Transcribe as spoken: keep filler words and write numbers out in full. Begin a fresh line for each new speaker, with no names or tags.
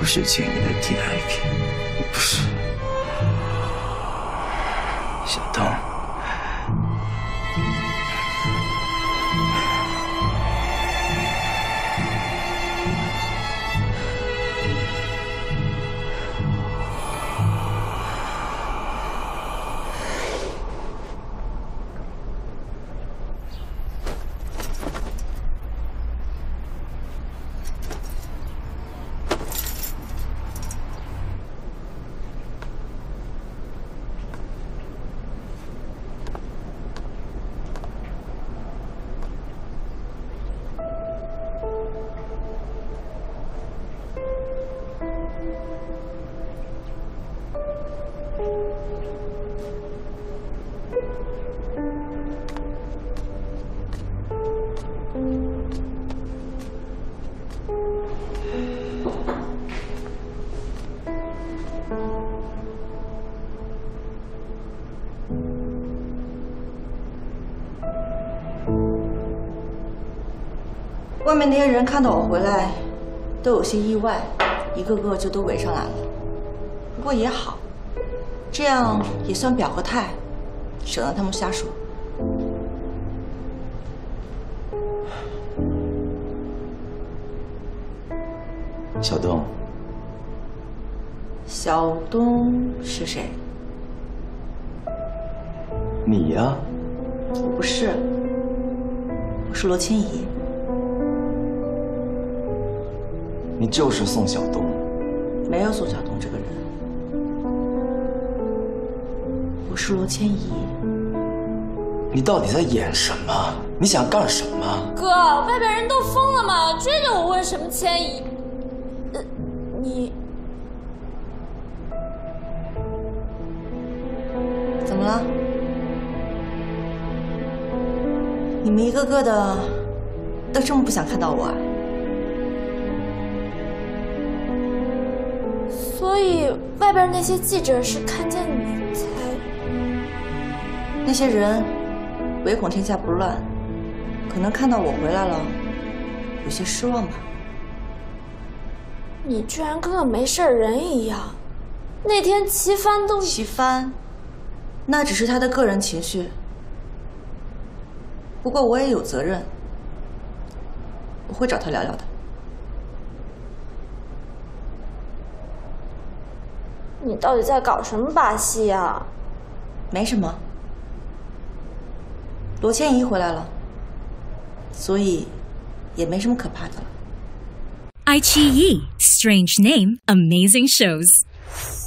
是请你的 D I P， 不是。小东，
外面那些人看到我回来，都有些意外，一个个就都围上来了。不过也好，这样也算表个态，省得他们瞎说。
小东，
小东是谁？
你呀？
我不是，我是罗千怡。
你就是宋小东？
没有宋小东这个人，我是罗千怡。
你到底在演什么？你想干什么？
哥，外边人都疯了吗？追着我问什么千怡？呃，你
怎么了？你们一个个的都这么不想看到我啊？
所以外边那些记者是看见你才……
那些人唯恐天下不乱，可能看到我回来了，有些失望吧。
你居然跟个没事人一样！那天齐帆都……
齐帆，那只是他的个人情绪。不过我也有责任，我会找他聊聊的。
你到底在搞什么把戏呀？
没什么，罗千怡回来了，所以也没什么可怕的了。
爱奇艺 Strange Name Amazing Shows。